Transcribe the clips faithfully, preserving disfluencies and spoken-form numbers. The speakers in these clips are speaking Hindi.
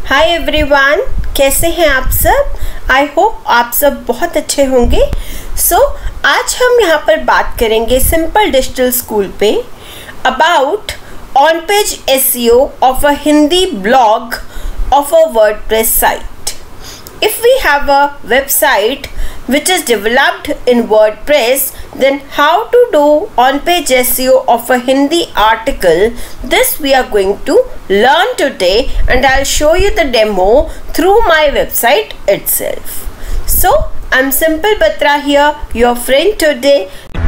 हाय एवरीवन, कैसे हैं आप सब। आई होप आप सब बहुत अच्छे होंगे। सो so, आज हम यहाँ पर बात करेंगे सिंपल डिजिटल स्कूल पे about on page SEO of a Hindi blog of a WordPress site. If we have a website which is developed in WordPress, then how to do on-page S E O of a Hindi article, this we are going to learn today, and I'll show you the demo through my website itself. So, I'm Simple Batra here, your friend today.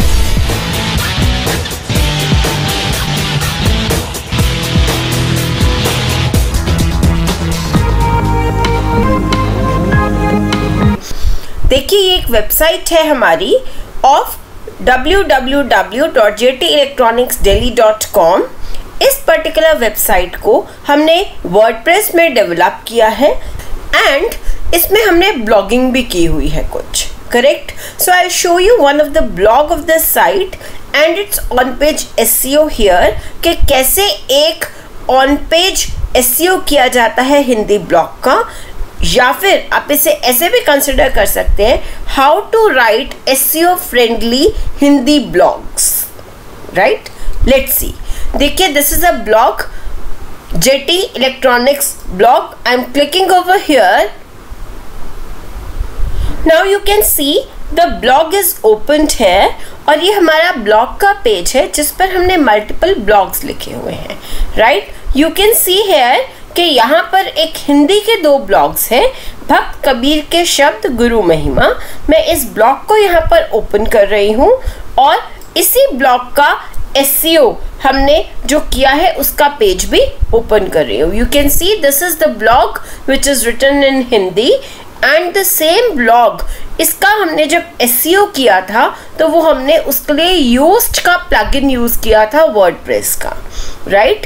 देखिए, ये एक वेबसाइट है हमारी of W W W dot J T electronics daily dot com. इस पर्टिकुलर वेबसाइट को हमने वर्डप्रेस में डेवलप किया है एंड इसमें हमने ब्लॉगिंग भी की हुई है कुछ. Correct. So I show you one of the blog of the site and its on page SEO here कि कैसे एक ऑन पेज एसईओ किया जाता है हिंदी ब्लॉग का, या फिर आप इसे ऐसे भी कंसिडर कर सकते हैं how to write SEO friendly Hindi blogs. Right, let's see. देखिए, this is a blog, JT electronics blog. I am clicking over here. Now you can see the blog is opened है और ये हमारा ब्लॉग का पेज है जिस पर हमने मल्टीपल ब्लॉग्स लिखे हुए हैं. Right, you can see here कि यहाँ पर एक हिंदी के दो ब्लॉग्स हैं, भक्त कबीर के शब्द गुरु महिमा. मैं इस ब्लॉग को यहाँ पर ओपन कर रही हूँ और इसी ब्लॉग का एसईओ हमने जो किया है उसका पेज भी ओपन कर रही हूँ. You can see this is the blog which is written in Hindi and the same blog. इसका हमने जब एसईओ किया था तो वो हमने उसके लिए योस्ट का प्लगइन यूज किया था वर्डप्रेस का. Right,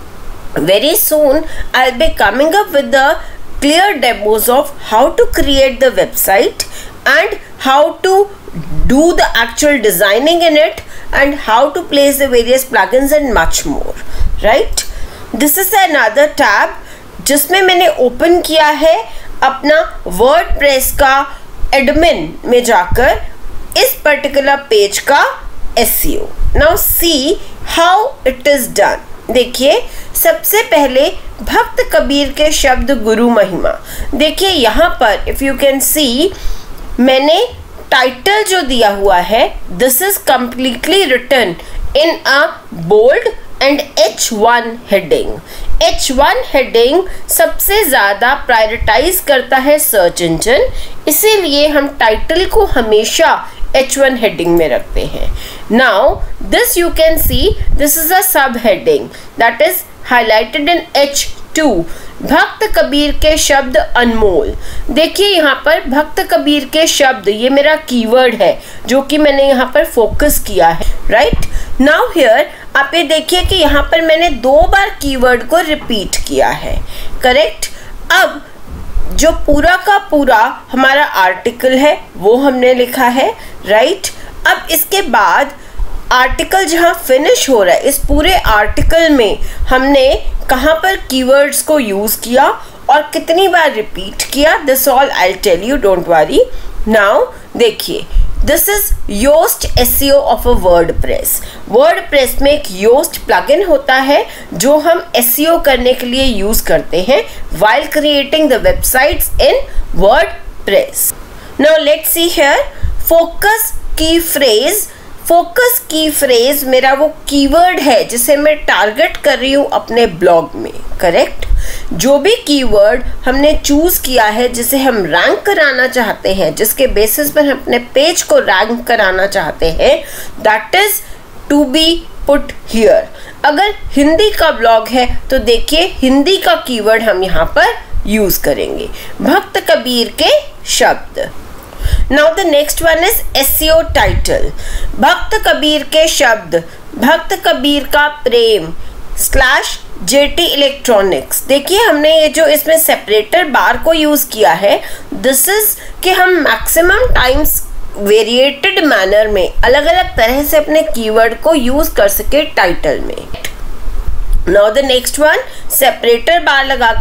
very soon I'll be coming up with the clear demos of how to create the website and how to do the actual designing in it and how to place the various plugins and much more. Right, this is another tab जिसमें मैंने ओपन किया है अपना WordPress का एडमिन में जाकर इस पर्टिकुलर पेज का SEO. Now see how it is done. देखिए, सबसे पहले भक्त कबीर के शब्द गुरु महिमा. देखिए यहाँ पर इफ यू कैन सी मैंने टाइटल जो दिया हुआ है this is completely written in a bold and H one heading. H one heading सबसे ज़्यादा प्रायोरिटाइज करता है सर्च इंजन, इसीलिए हम टाइटल को हमेशा एच वन हेडिंग में रखते हैं. Now this you can see this is a sub heading that is highlighted in H two. भक्त कबीर के शब्द अनमोल. देखिए यहाँ पर भक्त कबीर के शब्द, ये मेरा कीवर्ड है जो कि मैंने यहाँ पर फोकस किया है. राइट, नाउ हियर आप ये देखिए कि यहाँ पर मैंने दो बार कीवर्ड को रिपीट किया है. करेक्ट. अब जो पूरा का पूरा हमारा आर्टिकल है वो हमने लिखा है. राइट, अब इसके बाद आर्टिकल जहाँ फिनिश हो रहा है इस पूरे आर्टिकल में हमने कहाँ पर कीवर्ड्स को यूज़ किया और कितनी बार रिपीट किया, this all I tell you, don't worry. Now देखिए, this is Yoast SEO of a WordPress. WordPress में एक योस्ट प्लगइन होता है जो हम एसईओ करने के लिए यूज करते हैं while creating the websites in WordPress. Now let's see here focus key phrase. Focus key phrase मेरा वो कीवर्ड है जिसे मैं टारगेट कर रही हूँ अपने ब्लॉग में. करेक्ट. जो भी कीवर्ड हमने चूज किया है जिसे हम रैंक कराना चाहते हैं, जिसके बेसिस पर हम अपने पेज को रैंक कराना चाहते हैं, that is to be put here. अगर हिंदी का ब्लॉग है तो देखिए हिंदी का कीवर्ड हम यहाँ पर यूज करेंगे, भक्त कबीर के शब्द. Now the next one is S E O title. भक्त कबीर के शब्द, भक्त कबीर का प्रेम स्लैश जेटी इलेक्ट्रॉनिक्स. देखिए हमने ये जो इसमें सेपरेटर बार को यूज किया है, दिस इज कि हम मैक्सिमम टाइम्स वेरिएटेड मैनर में अलग अलग तरह से अपने कीवर्ड को यूज कर सके टाइटल में. Now the next one, separator bar लगाकर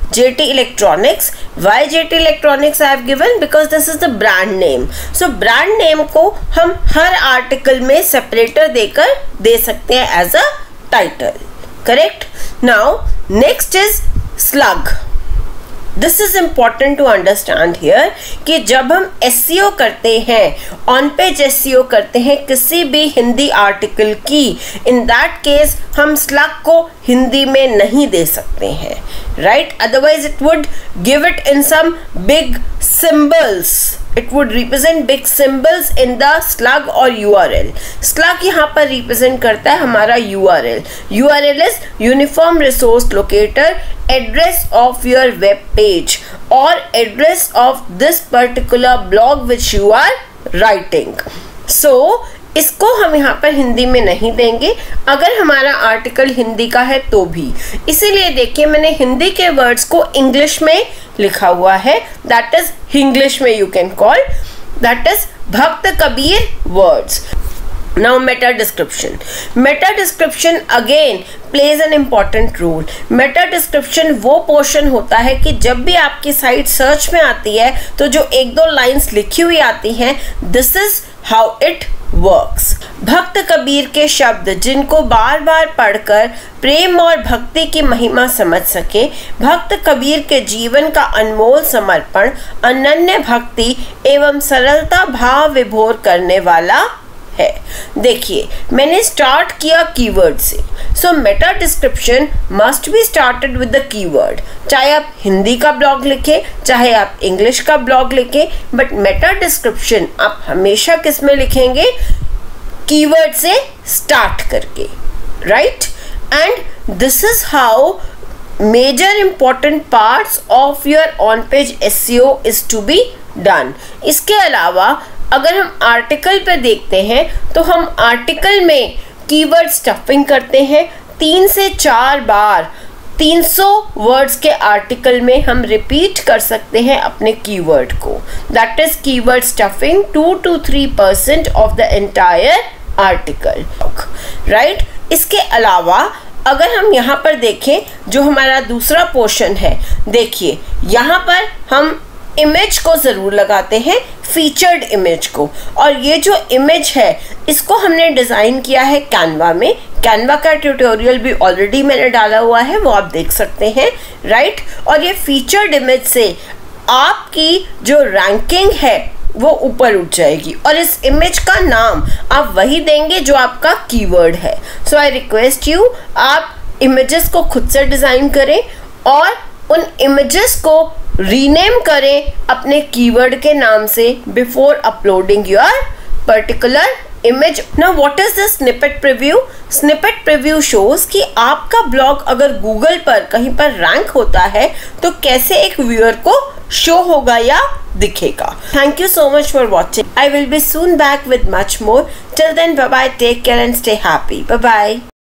J T Electronics. Why J T Electronics I have given? Because this is the brand name. So brand name को हम हर आर्टिकल में सेपरेटर देकर दे सकते हैं as a title. Correct. Now next is slug. This is important to understand here कि जब हम एस सी ओ करते हैं, on page S C O करते हैं किसी भी हिंदी आर्टिकल की, इन दैट केस हम स्लग को हिंदी में नहीं दे सकते हैं, right. Otherwise it would give it in some big symbols. It would represent big symbols in the slug or U R L. Slug यहाँ पर represent करता है हमारा U R L. U R L is Uniform Resource Locator, address of your web page or address of this particular blog which you are writing. So इसको हम यहाँ पर हिंदी में नहीं देंगे अगर हमारा आर्टिकल हिंदी का है तो भी. इसीलिए देखिए मैंने हिंदी के वर्ड्स को इंग्लिश में लिखा हुआ है. दैट इज इंग्लिश में you can call that is Bhakt Kabir words. Now meta description. Meta description again plays an important role. Meta description वो पोर्शन होता है कि जब भी आपकी साइट सर्च में आती है तो जो एक दो लाइंस लिखी हुई आती हैं, this is how it works. Bhakt Kabir के शब्द जिनको बार बार पढ़कर प्रेम और भक्ति की महिमा समझ सके, भक्त कबीर के जीवन का अनमोल समर्पण, अनन्य भक्ति एवं सरलता भाव विभोर करने वाला है. देखिए मैंने स्टार्ट किया कीवर्ड से. So meta description must be started with the keyword. चाहे आप हिंदी का ब्लॉग लिखें, चाहे आप इंग्लिश का ब्लॉग लिखें, बट मेटा डिस्क्रिप्शन आप हमेशा किस में लिखेंगे? कीवर्ड से स्टार्ट करके, right. And this is how major important parts of your on page S C O is to be done. इसके अलावा अगर हम आर्टिकल पे देखते हैं तो हम आर्टिकल में कीवर्ड स्टफिंग करते हैं. तीन से चार बार तीन सौ वर्ड्स के आर्टिकल में हम रिपीट कर सकते हैं अपने कीवर्ड को. That is keyword stuffing. Two to three percent of the entire article, right. इसके अलावा अगर हम यहाँ पर देखें जो हमारा दूसरा पोर्शन है, देखिए यहाँ पर हम इमेज को ज़रूर लगाते हैं, फीचर्ड इमेज को. और ये जो इमेज है इसको हमने डिज़ाइन किया है कैनवा में. कैनवा का ट्यूटोरियल भी ऑलरेडी मैंने डाला हुआ है, वो आप देख सकते हैं, राइट. और ये फीचर्ड इमेज से आपकी जो रैंकिंग है वो ऊपर उठ जाएगी और इस इमेज का नाम आप वही देंगे जो आपका कीवर्ड है. सो आई रिक्वेस्ट यू, आप इमेजेस को खुद से डिज़ाइन करें और उन इमेजेस को रीनेम करें अपने कीवर्ड के नाम से before uploading your particular image. Now what is the snippet preview? Snippet preview shows कि आपका ब्लॉग अगर गूगल पर कहीं पर रैंक होता है तो कैसे एक व्यूअर को शो होगा या दिखेगा. Thank you so much for watching. I will be soon back with much more. Till then bye bye, take care and stay happy. Bye bye.